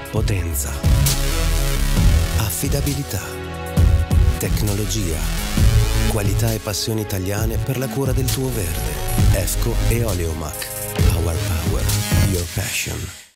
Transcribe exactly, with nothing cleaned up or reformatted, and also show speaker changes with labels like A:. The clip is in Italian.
A: Potenza. Affidabilità. Tecnologia. Qualità e passioni italiane per la cura del tuo verde. EFCO e Oleomac. Our power. Your passion.